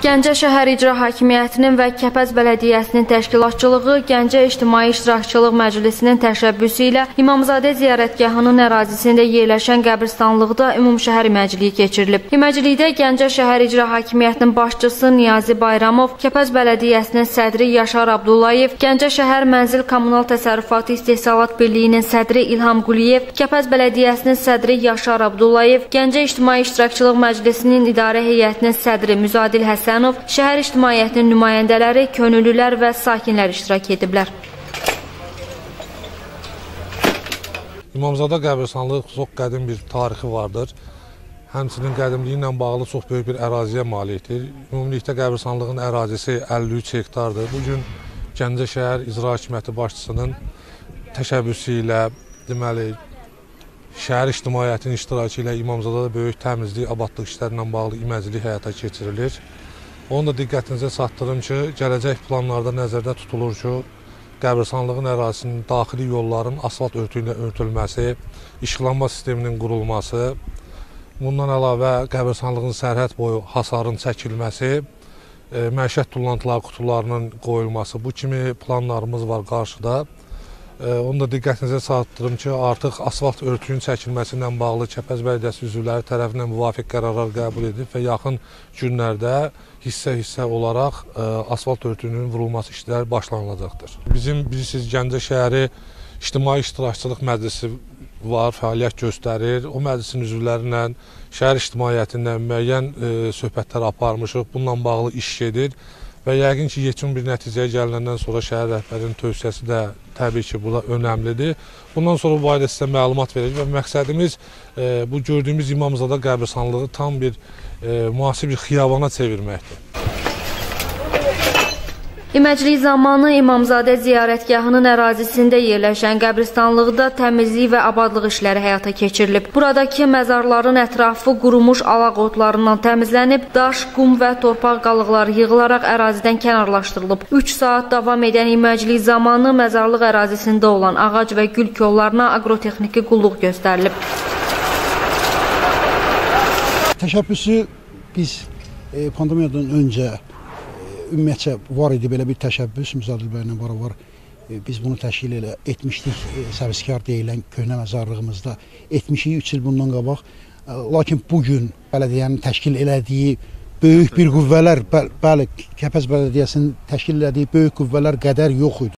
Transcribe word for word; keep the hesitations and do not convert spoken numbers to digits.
Gəncə şəhər İcra Hakimiyyətinin və Kəpəz Bələdiyyəsinin təşkilatçılığı Gəncə İctimai İştirakçılıq Məclisinin təşəbbüsü ilə İmamzadə ziyarətgahının ərazisində yerləşən qəbristanlıqda ümumşəhər iməciliyi keçirilib. İməclikdə Gəncə şəhər İcra Hakimiyyətinin başçısı Niyazi Bayramov, Kəpəz Bələdiyyəsinin sədri Yaşar Abdullayev, Gəncə şəhər Mənzil Kommunal Təsərrüfatı İstehsalat Birliyinin sədri İlham Quliyev, Kəpəz Bələdiyyəsinin sədri Yaşar Abdullayev, Gəncə İctimai İştirakçılıq Məclisinin idarə heyətinin sədri Müzadil Həsən, şəhər ictimaiyyətinin nümayəndələri, könüllülər və sakinlər iştirak ediblər. İmamzadə qəbristanlığı çox qədim bir tarixi vardır. Həmçinin qədimliyi ilə bağlı çox böyük bir əraziyə malikdir. Ümumilikdə qəbristanlığın ərazisi əlli üç hektardır. Bugün Gəncə şəhər İcra Hakimiyyəti başçısının təşəbbüsü ilə, deməli, şəhər ictimaiyyətinin iştirakı ilə İmamzadədə böyük təmizlik, abadlıq işlərlə bağlı iməclik həyata keçirilir. Onu da diqqətinizə çatdırım ki, gələcək planlarda nəzərdə tutulur ki, qəbristanlığın ərazisinin daxili yolların asfalt örtüyü ilə örtülməsi, işıqlanma sisteminin qurulması, bundan əlavə qəbristanlığın sərhəd boyu hasarın çəkilməsi, e, məişət tullantılar qutularının qoyulması, bu kimi planlarımız var qarşıda. Onu da diqqətinizə çatdırım ki, artıq asfalt örtüyünün çəkilməsi ilə bağlı Kəpəz Bələdiyyəsi üzvləri tərəfindən müvafiq qərarlar qəbul edilib və yaxın günlərdə hissə-hissə olaraq ə, asfalt örtüyünün vurulması işləri başlanılacaqdır. Bizim, bilirsiniz, Gəncə şəhəri İctimai İştirakçılıq Məclisi var, fəaliyyət göstərir. O məclisin üzvləri ilə şəhər ictimaiyyətindən müəyyən ə, söhbətlər aparmışıq, bununla bağlı iş gedir. Və yəqin ki, yekun bir nəticəyə gəlindən sonra şəhər rəhbərinin tövsiyəsi də təbii ki, bu da önəmlidir. Bundan sonra bu barədə sizə məlumat verəcək və məqsədimiz e, bu gördüyümüz İmamzadə qəbristanlığı tam bir e, müasir bir xiyabana çevirməkdir. İməclik zamanı İmamzadə ziyarətgahının ərazisində yerləşən qəbristanlıqda təmizlik və abadlıq işləri həyata keçirilib. Buradakı məzarların ətrafı qurumuş alaq otlarından təmizlənib, daş, qum və torpaq qalıqları yığılaraq ərazidən kənarlaşdırılıb. üç saat davam edən iməclik zamanı məzarlıq ərazisində olan ağac və gül kollarına aqrotexniki qulluq göstərilib. Təşəbbüsü biz e, pandemiyadan öncə ümumiyyətcə var idi belə bir təşəbbüs, Müzadil bəylə beraber biz bunu təşkil elə etmişdik, Səviskar deyilən köhnə məzarlığımızda etmişik üç il bundan qabaq. Lakin bugün bələdiyyənin təşkil elədiyi böyük bir qüvvələr, bəli, Kəpəz Bələdiyyəsinin təşkil elədiyi böyük qüvvələr qədər yox idi.